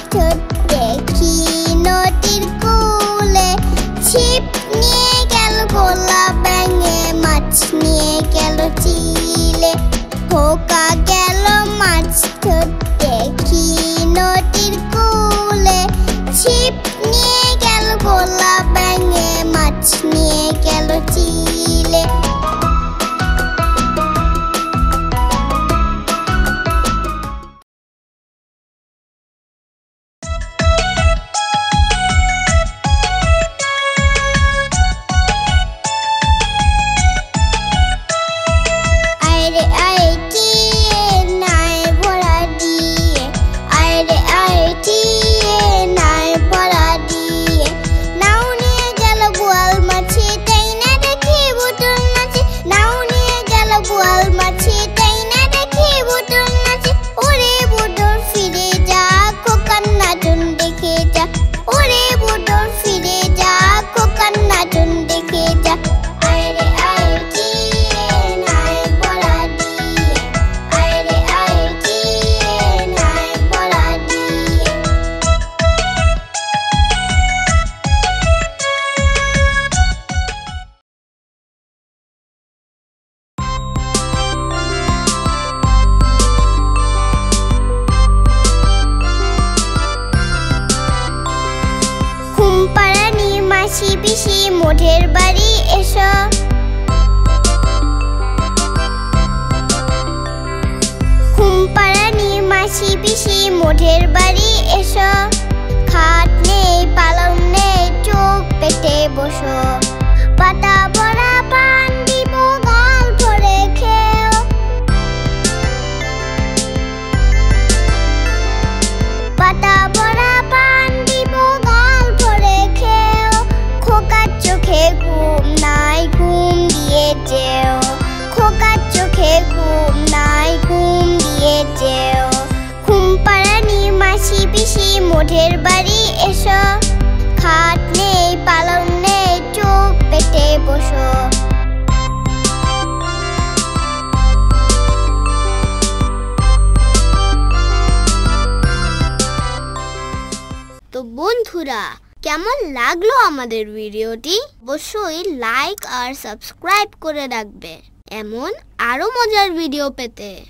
ঠোঁট দেখি নদীর কূলে, ছিপ নিয়ে গেল গোলা ব্যাঙে, মাছ নিয়ে গেল চিলে। খোকা গেল মাছ ধরতে কি নদীর কূলে, ছিপ নিয়ে গেল গোলা ব্যাঙে, মাছ নিয়ে গেল চিলে। মাসি পিসি মোঢের বাড়ি এসো, ঘুমপাড়ানি মাসি পিসি মোঢের বাড়ি এসো। খাট নেই পালং নেই চোখ পেতে বসো, পাতা ভরা পান দিব গাল ভরে খেও। পাতা ভরা পান দিব গাল ভরে খেও, খোকার চোখে ঘুম নাই ঘুম দিয়ে যেও, খোকার চোখে ঘুম নাই ঘুম দিয়ে যেও। ঘুমপাড়ানি মাসি পিসি মোঢের বাড়ি এসো, খাট নেই পালং নেই চোখ পেতে বসো। তো বন্ধুরা, কেমন লাগলো আমাদের ভিডিওটি? অবশ্যই লাইক আর সাবস্ক্রাইব করে রাখবে এমন আরো মজার ভিডিও পেতে।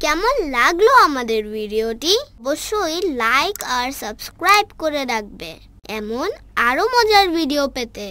কেমন লাগলো আমাদের ভিডিওটি অবশ্যই লাইক আর সাবস্ক্রাইব করে রাখবে এমন আরো মজার ভিডিও পেতে।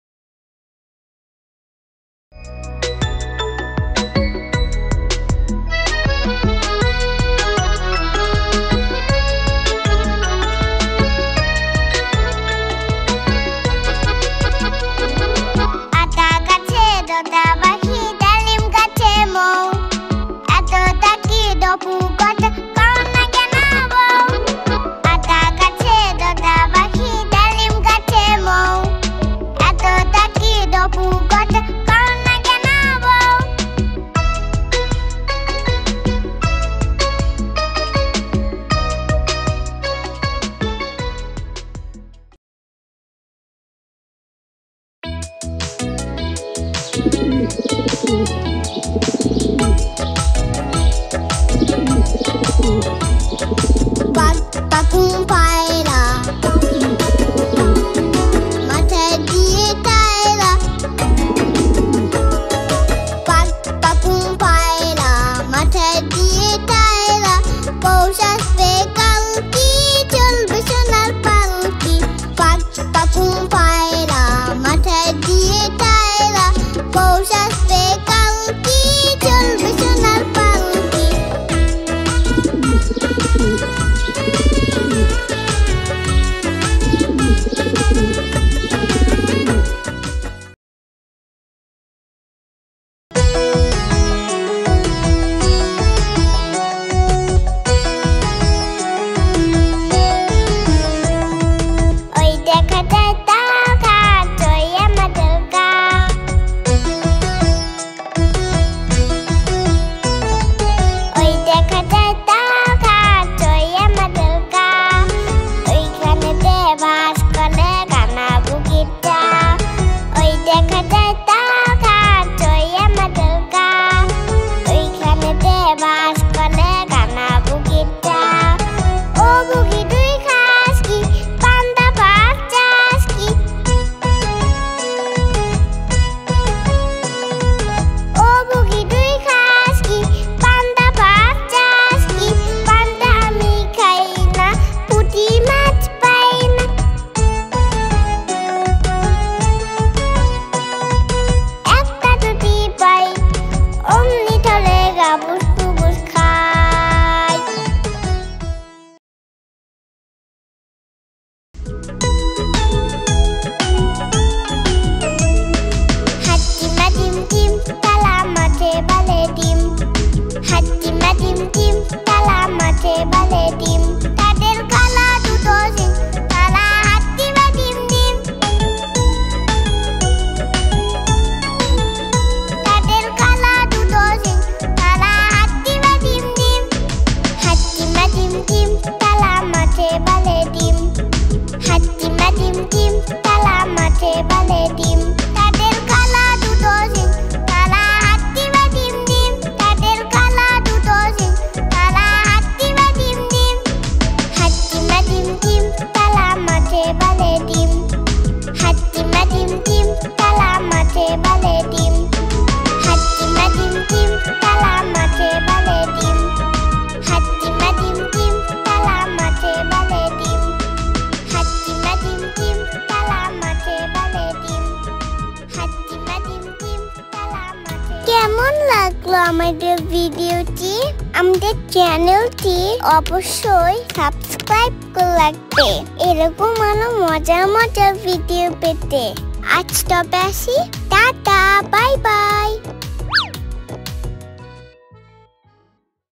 কেমন লাগলো আমাদের ভিডিওটি? আমাদের চ্যানেলটি অবশ্যই সাবস্ক্রাইব করে রাখবে এরকম আরো মজার মজার ভিডিও পেতে। আজ তবে আসি, টাটা, বাই বাই।